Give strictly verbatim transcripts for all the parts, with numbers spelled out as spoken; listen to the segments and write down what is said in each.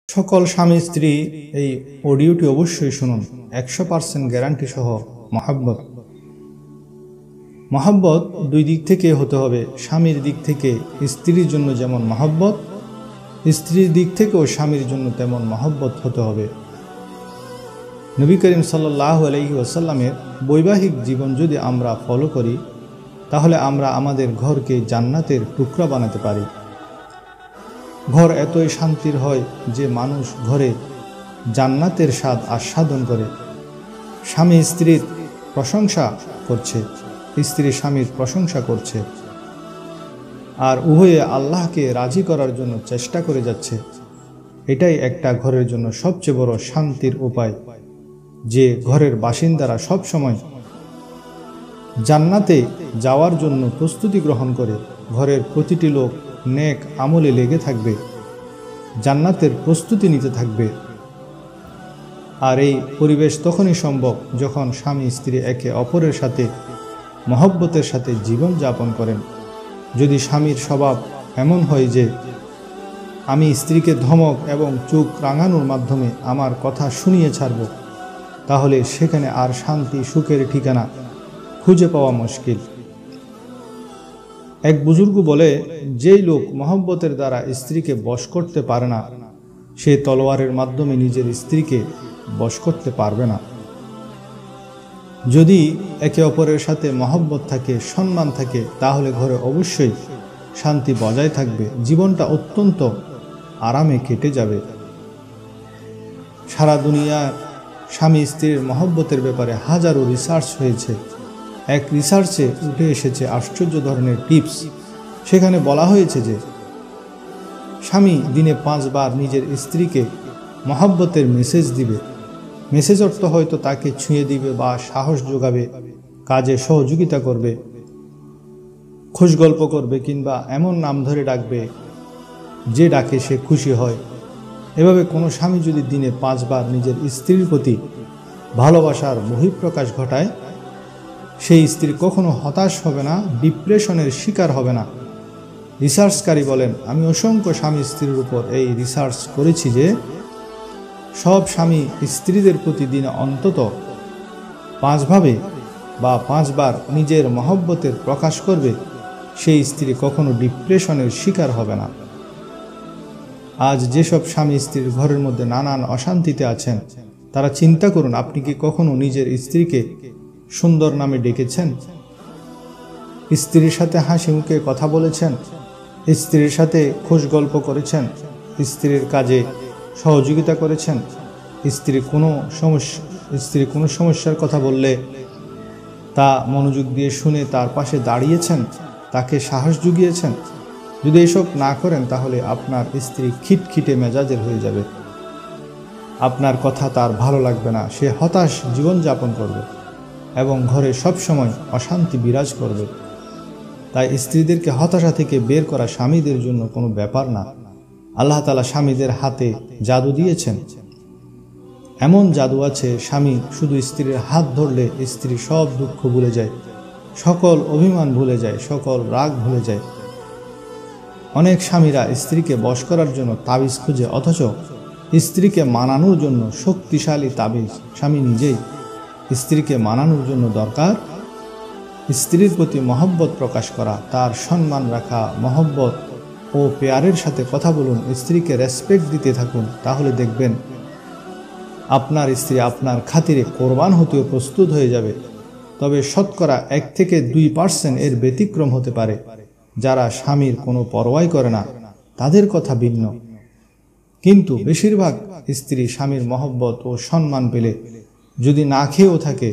সকল স্বামী স্ত্রী এই অডিওটি অবশ্যই শুনুন। একশো পার্সেন্ট গ্যারান্টি সহ মহাব্বত মহাব্বত দুই দিক থেকে হতে হবে। স্বামীর দিক থেকে স্ত্রীর জন্য যেমন মহাব্বত, স্ত্রীর দিক থেকেও স্বামীর জন্য তেমন মহাব্বত হতে হবে। নবী করিম সাল্লাল্লাহু আলাইহি ওয়াসাল্লামের বৈবাহিক জীবন যদি আমরা ফলো করি, তাহলে আমরা আমাদের ঘরকে জান্নাতের টুকরা বানাতে পারি। ঘর এতই শান্তির হয় যে মানুষ ঘরে জান্নাতের স্বাদ আস্বাদন করে। স্বামী স্ত্রীর প্রশংসা করছে, স্ত্রী স্বামীর প্রশংসা করছে, আর উভয়ে আল্লাহকে রাজি করার জন্য চেষ্টা করে যাচ্ছে। এটাই একটা ঘরের জন্য সবচেয়ে বড় শান্তির উপায়, যে ঘরের বাসিন্দারা সব সময় জান্নাতে যাওয়ার জন্য প্রস্তুতি গ্রহণ করে। ঘরের প্রতিটি লোক নেক আমলে লেগে থাকবে, জান্নাতের প্রস্তুতি নিতে থাকবে। আর এই পরিবেশ তখনই সম্ভব যখন স্বামী স্ত্রী একে অপরের সাথে মহব্বতের সাথে জীবন যাপন করেন। যদি স্বামীর স্বভাব এমন হয় যে আমি স্ত্রীকে ধমক এবং চোখ রাঙানোর মাধ্যমে আমার কথা শুনিয়ে ছাড়ব, তাহলে সেখানে আর শান্তি সুখের ঠিকানা খুঁজে পাওয়া মুশকিল। এক বুজুর্গ বলে, যেই লোক মহব্বতের দ্বারা স্ত্রীকে বশ করতে পারে না, সে তলোয়ারের মাধ্যমে নিজের স্ত্রীকে বশ করতে পারবে না। যদি একে অপরের সাথে মহব্বত থাকে, সম্মান থাকে, তাহলে ঘরে অবশ্যই শান্তি বজায় থাকবে, জীবনটা অত্যন্ত আরামে কেটে যাবে। সারা দুনিয়ার স্বামী স্ত্রীর মহব্বতের ব্যাপারে হাজারো রিসার্চ হয়েছে। এক রিসার্চে উঠে এসেছে আশ্চর্য ধরনের টিপস। সেখানে বলা হয়েছে যে স্বামী দিনে পাঁচবার নিজের স্ত্রীকে মহব্বতের মেসেজ দিবে। মেসেজ অর্থ হয়তো তাকে ছুঁয়ে দিবে বা সাহস যোগাবে, কাজে সহযোগিতা করবে, খোশ গল্প করবে, কিংবা এমন নাম ধরে ডাকবে যে ডাকে সে খুশি হয়। এভাবে কোনো স্বামী যদি দিনে পাঁচবার নিজের স্ত্রীর প্রতি ভালোবাসার বহিঃপ্রকাশ ঘটায়, সেই স্ত্রী কখনো হতাশ হবে না, ডিপ্রেশনের শিকার হবে না। রিসার্চকারী বলেন, আমি অসংখ্য স্বামী স্ত্রীর উপর এই রিসার্চ করেছি যে সব স্বামী স্ত্রীদের প্রতিদিন অন্তত পাঁচভাবে বা পাঁচবার নিজের মহব্বতের প্রকাশ করবে, সেই স্ত্রী কখনো ডিপ্রেশনের শিকার হবে না। আজ যেসব স্বামী স্ত্রীর ঘরের মধ্যে নানান অশান্তিতে আছেন, তারা চিন্তা করুন, আপনি কি কখনো নিজের স্ত্রীকে সুন্দর নামে ডেকেছেন? স্ত্রীর সাথে হাসি মুখে কথা বলেছেন? স্ত্রীর সাথে খোশ গল্প করেছেন? স্ত্রীর কাজে সহযোগিতা করেছেন? স্ত্রী কোনো সমস্যা স্ত্রী কোনো সমস্যার কথা বললে তা মনোযোগ দিয়ে শুনে তার পাশে দাঁড়িয়েছেন, তাকে সাহস জুগিয়েছেন? যদি এসব না করেন, তাহলে আপনার স্ত্রী খিটখিটে মেজাজের হয়ে যাবে, আপনার কথা তার ভালো লাগবে না, সে হতাশ জীবনযাপন করবে এবং ঘরে সবসময় অশান্তি বিরাজ করবে। তাই স্ত্রীদেরকে হতাশা থেকে বের করা স্বামীদের জন্য কোনো ব্যাপার না। আল্লাহ তাআলা স্বামীদের হাতে জাদু দিয়েছেন। এমন জাদু আছে, স্বামী শুধু স্ত্রীর হাত ধরলে স্ত্রী সব দুঃখ ভুলে যায়, সকল অভিমান ভুলে যায়, সকল রাগ ভুলে যায়। অনেক স্বামীরা স্ত্রীকে বশ করার জন্য তাবিজ খুঁজে, অথচ স্ত্রীকে মানানোর জন্য শক্তিশালী তাবিজ স্বামী নিজেই। স্ত্রীকে মানানোর জন্য দরকার স্ত্রীর প্রতি মহব্বত প্রকাশ করা, তার সম্মান রাখা, মহব্বত ও পেয়ারের সাথে কথা বলুন, স্ত্রীকে রেসপেক্ট দিতে থাকুন। তাহলে দেখবেন আপনার স্ত্রী আপনার খাতিরে কোরবান হতেও প্রস্তুত হয়ে যাবে। তবে শতকরা এক থেকে দুই পার্সেন্ট এর ব্যতিক্রম হতে পারে, যারা স্বামীর কোনো পরোয়াই করে না, তাদের কথা ভিন্ন। কিন্তু বেশিরভাগ স্ত্রী স্বামীর মহব্বত ও সম্মান পেলে যদি না খেয়েও থাকে,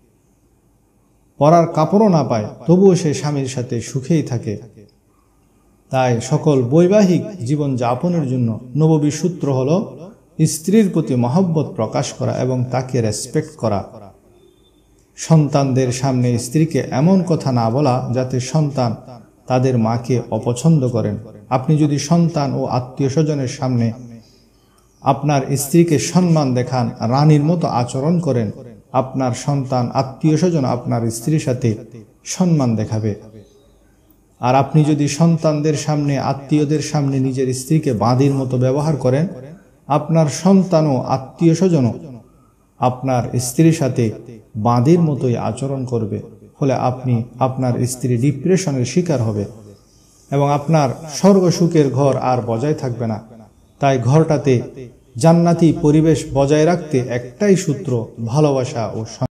পরার কাপড়ও না পায়, তবুও সে স্বামীর সাথে সুখেই থাকে। তাই সকল বৈবাহিক জীবন যাপনের জন্য নববী সূত্র হল স্ত্রীর প্রতি মহব্বত প্রকাশ করা এবং তাকে রেসপেক্ট করা। সন্তানদের সামনে স্ত্রীকে এমন কথা না বলা যাতে সন্তান তাদের মাকে অপছন্দ করেন। আপনি যদি সন্তান ও আত্মীয় স্বজনের সামনে আপনার স্ত্রীকে সম্মান দেখান, রানীর মতো আচরণ করেন, আপনার সন্তান আত্মীয় স্বজন আপনার স্ত্রীর সাথে সম্মান দেখাবে। আর আপনি যদি সন্তানদের সামনে আত্মীয়দের সামনে নিজের স্ত্রীকে বাঁদীর মতো ব্যবহার করেন, আপনার সন্তান ও আত্মীয় স্বজনও আপনার স্ত্রীর সাথে বাঁদীর মতোই আচরণ করবে। ফলে আপনি আপনার স্ত্রী ডিপ্রেশনের শিকার হবে এবং আপনার স্বর্গ সুখের ঘর আর বজায় থাকবে না। তাই ঘরটাতে জান্নাতি পরিবেশ বজায় রাখতে একটাই সূত্র, ভালোবাসা ও